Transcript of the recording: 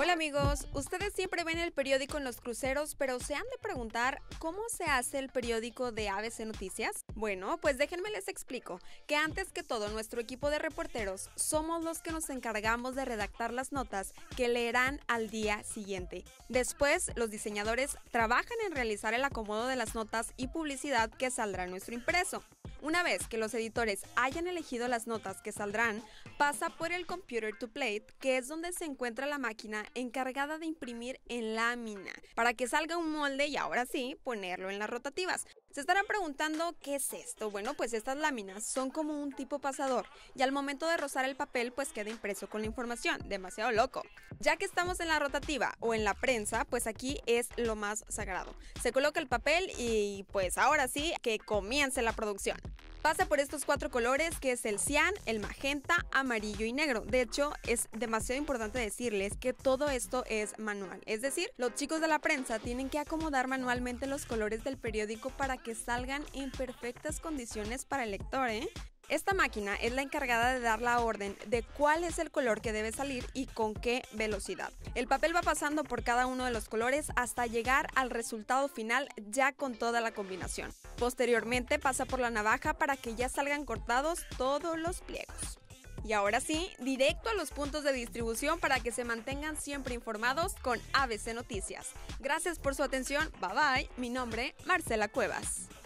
Hola amigos, ustedes siempre ven el periódico en los cruceros, pero se han de preguntar ¿cómo se hace el periódico de ABC Noticias? Bueno, pues déjenme les explico que antes que todo nuestro equipo de reporteros somos los que nos encargamos de redactar las notas que leerán al día siguiente. Después, los diseñadores trabajan en realizar el acomodo de las notas y publicidad que saldrá en nuestro impreso. Una vez que los editores hayan elegido las notas que saldrán, pasa por el computer to plate, que es donde se encuentra la máquina encargada de imprimir en lámina, para que salga un molde y ahora sí, ponerlo en las rotativas. Se estarán preguntando ¿qué es esto? Bueno, pues estas láminas son como un tipo pasador y al momento de rozar el papel pues queda impreso con la información, demasiado loco. Ya que estamos en la rotativa o en la prensa, pues aquí es lo más sagrado. Se coloca el papel y pues ahora sí que comience la producción. Pasa por estos 4 colores que es el cian, el magenta, amarillo y negro. De hecho, es demasiado importante decirles que todo esto es manual. Es decir, los chicos de la prensa tienen que acomodar manualmente los colores del periódico para que salgan en perfectas condiciones para el lector, Esta máquina es la encargada de dar la orden de cuál es el color que debe salir y con qué velocidad. El papel va pasando por cada uno de los colores hasta llegar al resultado final ya con toda la combinación. Posteriormente pasa por la navaja para que ya salgan cortados todos los pliegos. Y ahora sí, directo a los puntos de distribución para que se mantengan siempre informados con ABC Noticias. Gracias por su atención, bye bye, mi nombre, Marcela Cuevas.